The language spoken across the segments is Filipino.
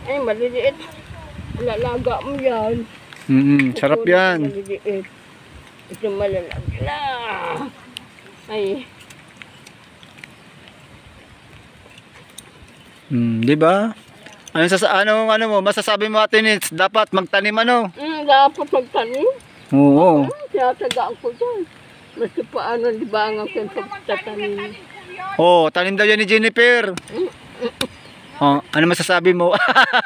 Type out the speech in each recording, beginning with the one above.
Ay, maliliit. Lalaga mo yan. Sarap yan. Maliliit. Ito malalaga na. Ay. Di ba? Ano mo, masasabi mo Ate Nits, dapat magtanim ano? Dapat magtanim. Oo. Tinatagaan ko dyan. Mas paano, di ba ang aking pagtatanim? Oh, tanim daw yan ni Jennifer. Oh, ano masasabi mo?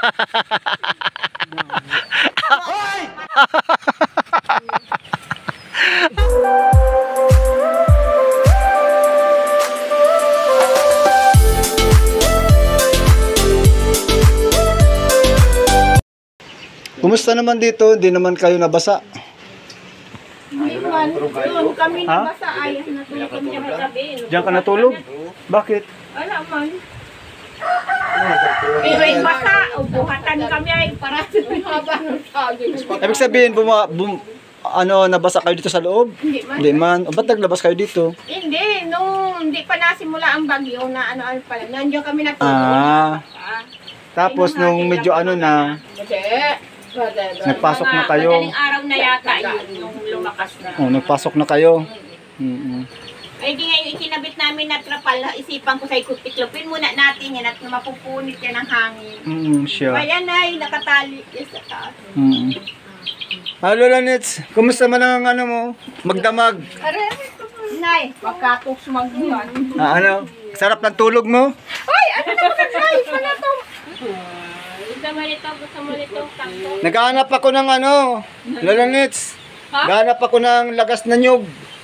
Kumusta naman dito? Hindi naman kayo nabasa. Hindi man, doon kami nabasa ay natulog kami sa gabi. Diyan ka natulog? Bakit? Wala man. Pero yung basa, buhatan kami ay para sa haba ng saging. Ibig sabihin, nabasa kayo dito sa loob? Hindi man. Hindi man. O, ba't naglabas kayo dito? Hindi, hindi pa nasimula ang bagyo na ano pala. Nandiyan kami natulog. Tapos nung medyo na, nagpasok na kayo. Madaling araw na yata yun, nung lumakas na. Oh, nagpasok na kayo. Ay di ngayon ikinabit namin na trapal, isipan ko sa ikot-iklopin muna natin yan at mapupunit yan ng hangin. Siya. Kaya na, nakatali sa taas. Lola Nits, kumusta man ang mo? Magdamag. Nay, pagkatok sumagyan. Sarap ng tulog mo? Ay, ano naman Nay? Pala to? Gusto mo nito, takto. Naghahanap ako ng Lola Nits. Naghahanap ako ng lagas na nyug.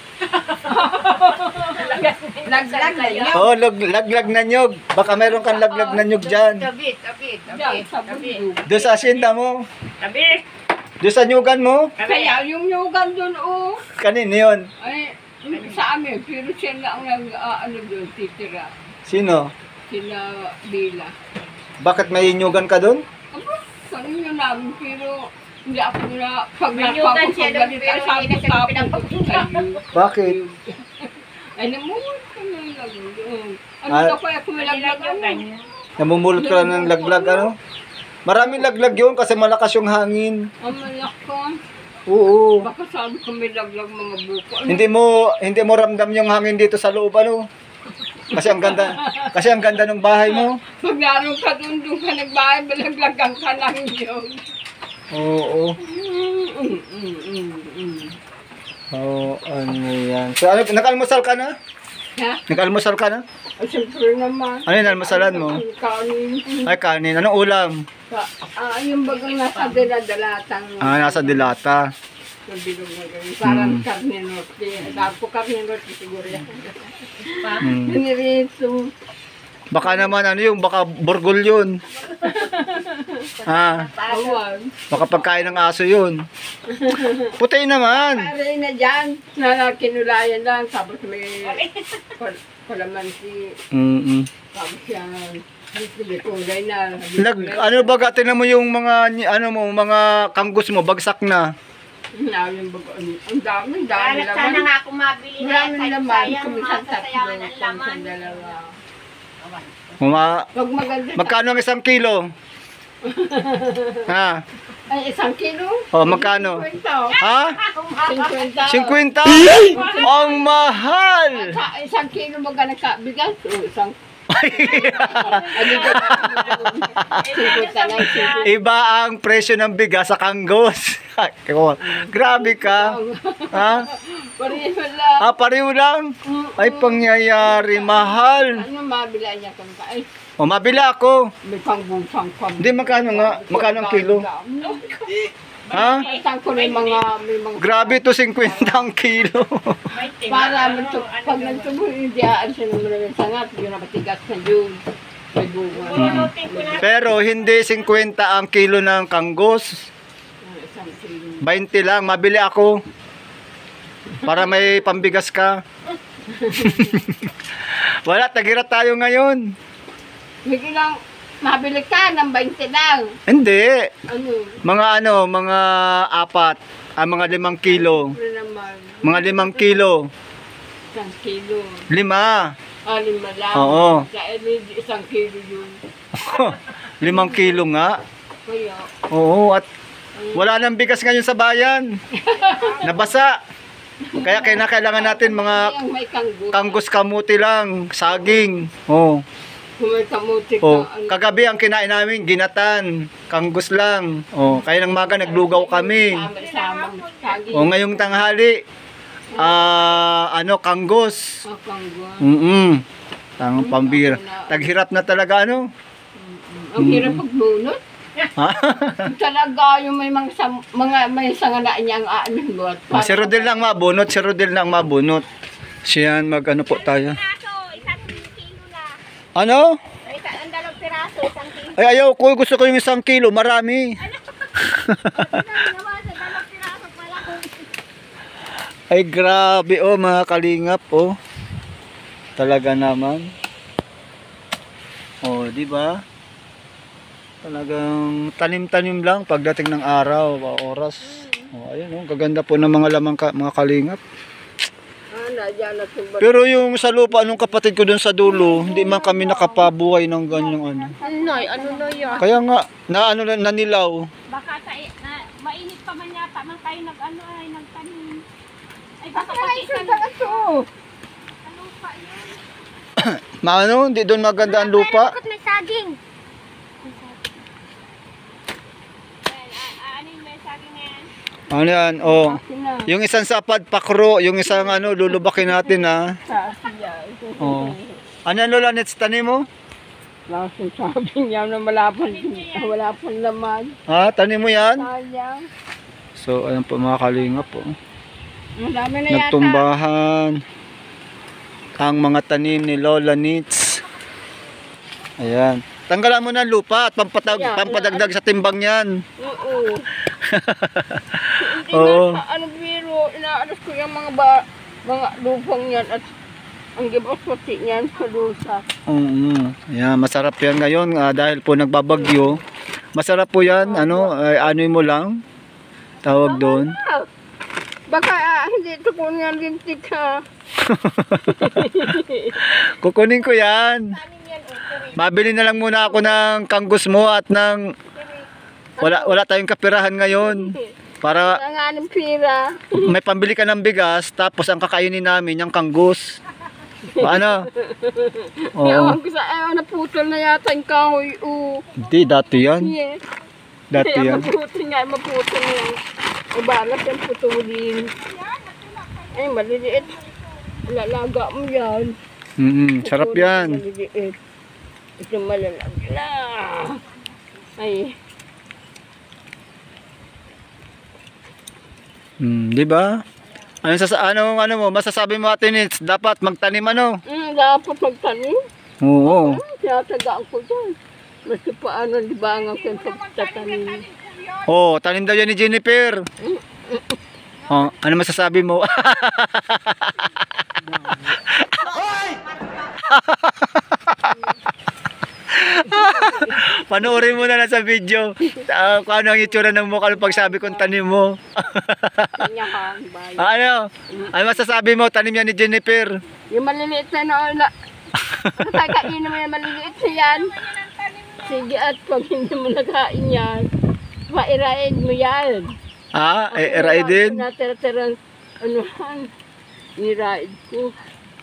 Laglag na yun. Oh, laglag na nyug. Baka meron kang laglag na nyug dyan. Tabi. Doon sa asyenda mo. Tabi. Doon sa nyugan mo. Kaya yung nyugan doon, Kanino yun? Ay, sa amin, pero siya lang doon, titira. Sino? Sila Bila. Bakit may nyugan ka doon? Kanina namin, pero hindi ako na pag napapagalitan sa tapos sa'yo. Bakit? Ay, namumulot ka na laglag. Ano ka kaya kung laglag ano? Namumulot ka ng laglag Maraming laglag yun kasi malakas yung hangin. Ang malakas. Oo. Baka sabi ko may laglag mga buko. Hindi mo ramdam yung hangin dito sa loob Kasi ang ganda ng bahay mo. Pag naroon ka doon ka nagbahay, malaglagan ka lang yun. Oo. Yan. So, nag-almusal ka na? Ha? Nag-almusal ka na? Ay, siyempre naman. Ano yung almusalan mo? Kanin. Ay, kanin. Anong ulam? Yung bagang nasa diladatang. Nasa dilata. Nabilog na gano'n. Parang karne norte. Dahil po karne norte siguro yan. Nirito. Baka naman baka burgol yun. Awan. Baka pagkain ng aso yun. Puti naman. Pare na dyan. Kinulayan lang. Tapos may kalamansi. Tapos yan. Kulay na. Tinan mo yung mga, mga kanggos mo, bagsak na. Ang dami laman. Sana nga ako mabili na Marami yan. laman. Sayang Kumisang masasayangan tatlo. ang laman. Kumisang dalawa. Pag maganda. magkano ang 1 kilo? Ay, 1 kilo? Oh, magkano? 50. Ha? 50. 50? Ang mahal! Sa 1 kilo magkano ka? Bigas? Isang. Iba ang presyo ng bigas sa kanggos. Grabe ka. Ha? Pareho lang. Pareho lang? Ay, pangyayari. Mahal. Ano mabila niya kung ka? Ay, O, mabila ako. may pangbusang pang. Hindi, magkano nga? Magkano ang kilo? Ha? Isang ko may mga Grabe to, 50 ang kilo. para pag nagtubo hindi siya ng maraming sangat, yun ang matigas na yun. May bunga. Pero hindi 50 ang kilo ng kanggos. Isang kilo. 20 lang, mabili ako. Para may pambigas ka. Wala, tagira tayo ngayon. Bigyan lang, mabili ka ng 20 lang. Hindi. Ano? Mga 4. Mga 5 kilo. Siyempre naman. Mga 5 kilo. Isang kilo. 5. 5 lang. Oo. Sa isang kilo yun. 5 kilo nga. Kaya, Oo, at wala nang bigas ngayon sa bayan. Nabasa. Kaya kailangan natin mga ang may kanggo. kanggos kamuti lang, saging. Oh. Kung may kamuti ka, Oh, kagabi ang kinain namin ginatan, kanggos lang. Oh, kaya ng maga naglugaw kami. sama-sama. Kagi. Oh, ngayong tanghali kanggos. Kanggo. Tang pambira. Taghirap na talaga ano? Ang hirap pagbunot. Ha? Talaga yung may may sangala niyang aanin buhat. Si Rodel lang mabunot, si Rodel lang mabunot. Siyan mag-ano po tayo. Piraso, 1 kilo na. Ano? Ay, ang 2 piraso, 1 kilo. Ay ayaw ko, gusto ko yung 1 kilo, marami. Nawasan, 2 piraso pala. Ay grabe oh mga kalingap oh. Talaga naman. Oh, di ba? Talagang tanim-tanim lang pagdating ng araw, oras. Oh, ayun oh, gaganda po ng mga lamang mga kalingap. Diyan na tumbas. Pero yung sa lupa nung kapatid ko dun sa dulo, hindi man kami nakapabuhay ng ganyang ano. Noy, ano na yan? Kaya nga, nanilaw. Baka mainit pa man yata man tayo nagtanim. Ay, baka pati sa ano pa yun? Maano, hindi doon maganda ang lupa. Bakit may saging? Ano yung may saging na yan? Ano yan, oh. Yung isang sapad pakro, yung isang ano, lulubakin natin ha. Oh. Ano yan Lola, nets tanim mo? Langsung sabi niya na wala pang laman. Ha, tanim mo yan? Sayang. So, ayan po mga kalingap po. Madami na yata. Nagtumbahan ang mga tanim ni Lola Nits. Ayan. Tanggalan mo na ang lupa at pampadagdag sa timbang yan. Oo. Hindi Oo. na, ano biro, inaaras ko yung mga lupang yan at ang gibaswati niyan sa lusa. Ayan, masarap yan ngayon dahil po nagbabagyo. Masarap po yan, ano mo lang. Tawag doon. Baka hindi ito ko nga lintik ha. Kukunin ko yan. Mabili na lang muna ako ng kanggos mo at ng wala tayong kapirahan ngayon. Para Ang anong pira. may pambili ka ng bigas tapos ang kakainin namin yung kanggos. Ano? Oo. Ewan ko sa naputol na yata yung kahoy. Hindi, dati yan. Yes. Dati yan. Maputol na yan. Ibalas yung putulin. Ay, maliliit. Lalaga mo yan. Sarap yan. Maliliit. Ito malalagla na. Ay. Di ba? Ano mo, masasabi mo Ate Nits, dapat magtanim ano? Dapat magtanim. Oo. Tiyatagaan ko dyan. Mas paano, di ba ang aking pagtatanim? Oh, tanim daw yan ni Jennifer. Oh, ano masasabi mo? Panoorin mo na lang sa video. Kung ano ang itsura ng mukha nung pagsabi kong tanim mo. Kanya ka, bayan. Ano masasabi mo? Tanim yan ni Jennifer. Yung maliliit na ano tayo kainin mo yung maliliit na yan. Sige at pag hindi mo nakain yan, mairaid mo yan. Ha? Raid din? Natira-tirang anuhan. Niraid ko.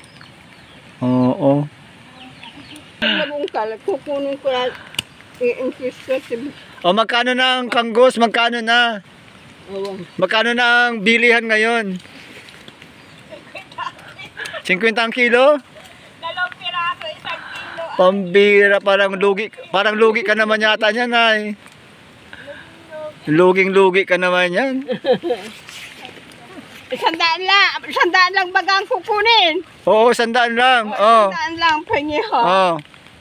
Oo. Labong kalat, kukunin ko lang. I-insist ko. O magkano na ang kanggos? Magkano na? Magkano na ang bilihan ngayon? 50 ang kilo? 2 piraso, 1 kilo. Pambira, parang lugi ka naman yata niyan ay. Luging-lugi ka naman yan. 100 lang bagang kukunin. Oo, 100 lang. Oo. 100 lang pengi ha. Oo.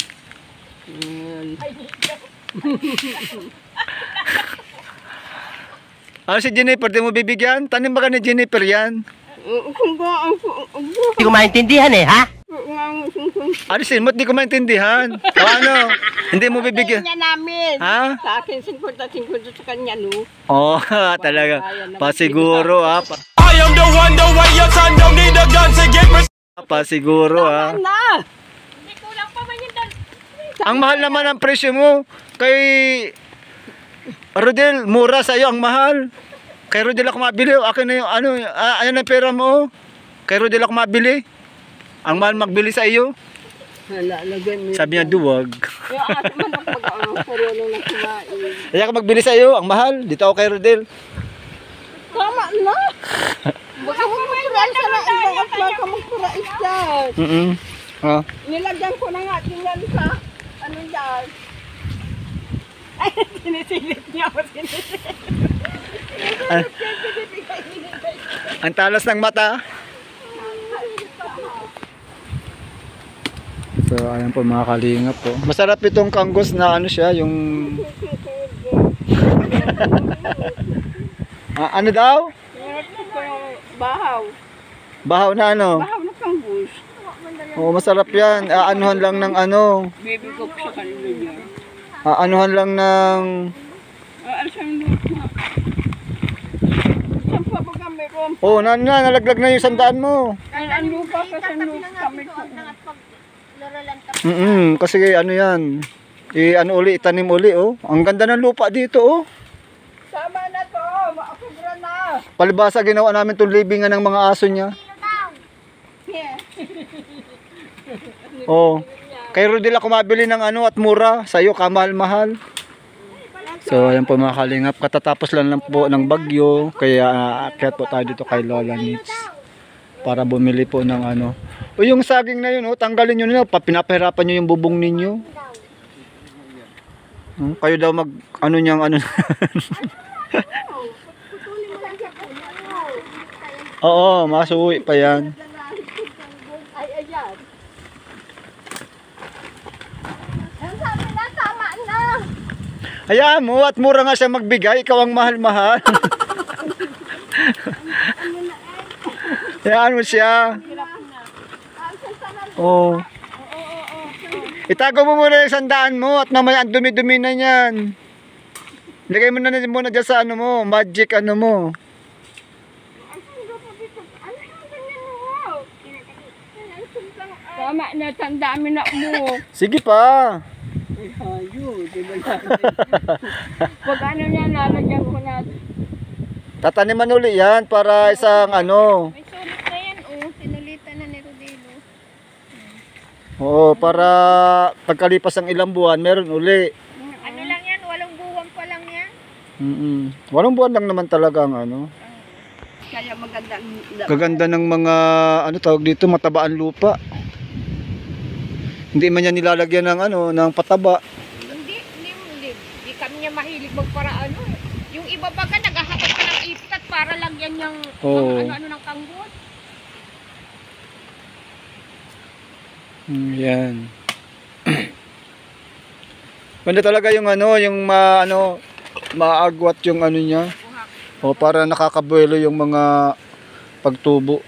Ano si Jennifer, di mo bibigyan? Tanim ba ka ni Jennifer yan? Kung ba ang Hindi ko maintindihan eh, ha? Alisin mo, di ko maintindihan. O ano? Hindi mo bibigyan? niya namin. Ha? Sa akin 50-50 sa kanya no. Oo, talaga. Pasiguro ha. I am the one, the way your son don't need a gun to get me. Pasiguro ha. Na. Hindi kulang pa man yung Ang mahal naman ang presyo mo. Kay Rodel, mura sa'yo, ang mahal. Kay Rodel ako mabili. Akin na yung ano, ayan ang pera mo. Kay Rodel ako mabili. Ang mahal magbili sa iyo. Hala, lagyan mo. Sabi niya, duwag. Yung aso man ang pag-aang sarilo na kumain. Kaya ako magbili sa iyo, ang mahal. Dito ako kay Rodel. Tama na. Baka mo magpurais na isang at baka magpurais dyan. Ah. Nilagyan ko na nga tingnan sa ano dyan. Ay, sinisilip niya ako, sinisilip. Ang talas ng mata. So, ayan po mga kalingap po. Masarap itong kanggos na ano siya, yung... ano daw? Bahaw. Bahaw na ano? Bahaw na kang bush. Oo, masarap yan. Aanuhan lang ng ano. Baby cook sa kanila niya. Aanuhan lang ng... Alasang lupa. Saan pa ba kami ron? Oh, nalaglag na yung sandaan mo. Ay, ang lupa kasi lupa kami ko. Kasi ano yan. Ano uli, itanim uli oh. Ang ganda ng lupa dito oh. Sama na to, maakubra na. Palibasa ginawa namin itong libingan ng mga aso niya. Yeah. Oh. Kay Rodel ako mabili ng ano at mura. Sa'yo kamahal-mahal. So ayan po mga kalingap. Katatapos lang po ng bagyo. Kaya aakyat po tayo dito kay Lola Nits. Para bumili po ng ano. O yung saging na yun oh. Tanggalin nyo na. Pinapahirapan nyo yung bubong ninyo. Kayo daw mag ano niyang ano. Oo, masuwi pa yan. Ay, ayan. Ang sabi na, tama na. Hayaan mo at mura nga siya magbigay. Ikaw ang mahal-mahal. Hayaan mo siya. Oo. Itago mo muna yung sandaan mo at mamaya ang dumi-dumi na yan. Lagay mo na muna dyan sa ano mo, magic ano mo. Tama na, tandaan mo na mo. Sige pa. Ayo, di ba na? Pag ano niya, lalagyan ko na. Tataniman uli yan para isang ano. May sulit na yan, oh. Sinulitan na ni Rodelo. Oo, para pagkalipas ng ilang buwan, meron uli. Ano lang yan, 8 buwan pa lang yan. 8 buwan lang naman talaga ang ano. Kaya maganda. Kaganda ng mga ano tawag dito, matabaan lupa. Hindi man yan nilalagyan ng ano, ng pataba. Hindi kami niya mahilig magparaano. Yung iba baga naghahatid pa ng ipitat para lagyan niyang ano ng kanggos. Yan. Ganda talaga yung ano, yung maagwat yung ano niya. O para nakakabuelo yung mga pagtubo.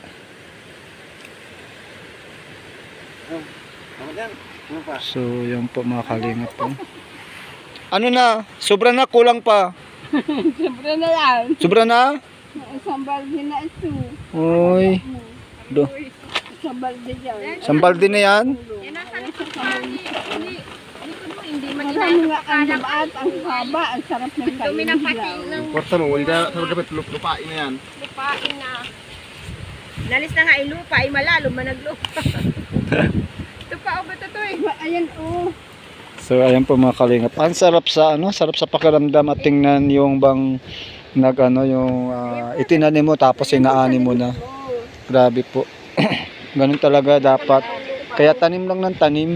So, yan po mga kalingap po. Ano na? Sobra na, kulang pa. Siyempre na yan. Sobra na? Sambal din na ito. Oy. Sambal din yan. Sambal din na yan? Yan ang sarap sa kani. Hindi Marami nga ang labaat, ang haba, ang sarap ng dumi ng pati kailaw. ng Kwarta mo, hindi ka dapat lupain na yan. lupain na. Nalis na nga ay lupa, ay malalo managlupa. Ito pa o ba ito eh? Ayan oh. So, ayan po mga kalingap. Ang sarap sa ano, sarap sa pakiramdam at tingnan yung bang yung itinanim mo tapos inaani mo na. Grabe po. Ganun talaga dapat. Kaya tanim lang ng tanim.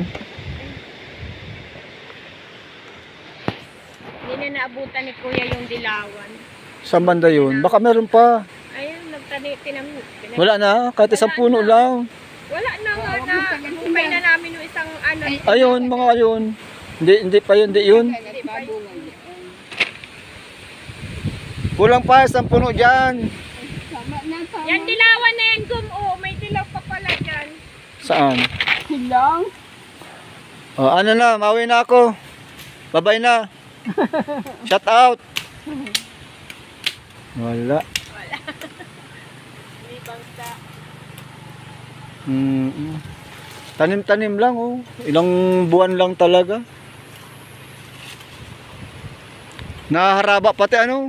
Hindi na naabutan ni Kuya yung dilawan. Saan banda yun? Baka meron pa. Ayun, nagtanim. Wala na, kahit isang puno lang. Wala na nga na. Kumpay na namin yung isang ano. Ayun, mga ayun. Hindi pa yun, hindi yun. Di ba? Kulang pa, isang puno dyan. Tama na, tama. Yan dilawan na yan, Gum. Oo, may dilaw pa pala dyan. Saan? Silang. Oh, ano na, mauwi na ako. Bye-bye na. Shout out. Wala. May bangsa. Tanim-tanim lang oh. Ilang buwan lang talaga. Naharaba pati ano.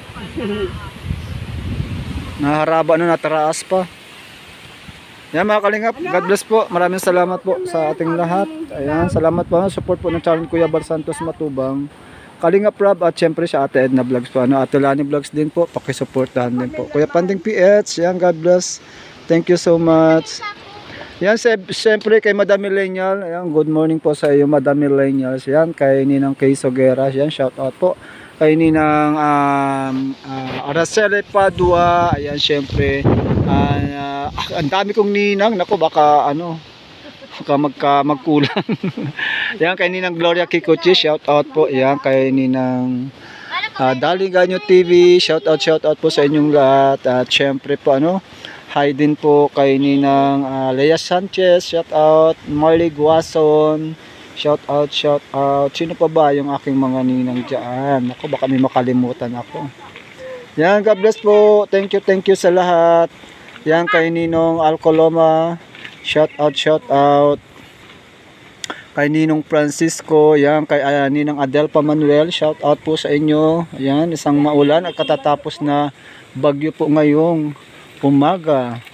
Naharaba na nataraas pa. Yan mga kalingap, God bless po. Maraming salamat po sa ating lahat. Ayan, salamat po. Support po ng channel Kuya Bal Santos Matubang. Kalingap Rob at syempre sa Ate Edna Vlogs po. Ate Lani Vlogs din po. Pakisuportahan din po. Kuya Panding PH. Yan, God bless. Thank you so much. Yan, syempre kay Madam Millennial. Ayan, good morning po sa iyo Madam Millennials. Yan, kay Ninang Kay Sogera. Yan, shout out po. Kay Ninang Araceli Padua. Ayan, syempre. Ang dami kong ninang. Naku, baka ano. Magkulang. Yan, kay Ninang Gloria Kikuchi. Shout out po. Yan, kay Ninang Daliganyo TV. Shout out po sa inyong lahat. At syempre po ano. Hi din po kay Ninang Lea Sanchez, shout out. Marley Guason, shout out. Sino pa ba yung aking mga ninang dyan? Ako, baka may makalimutan ako. Yan, God bless po. Thank you sa lahat. Yan, kay Ninong Alcoloma, shout out. Kay Ninong Francisco, yan, kay Ninang Adelpa Manuel, shout out po sa inyo. Yan, isang maulan at katatapos na bagyo po ngayong umaga.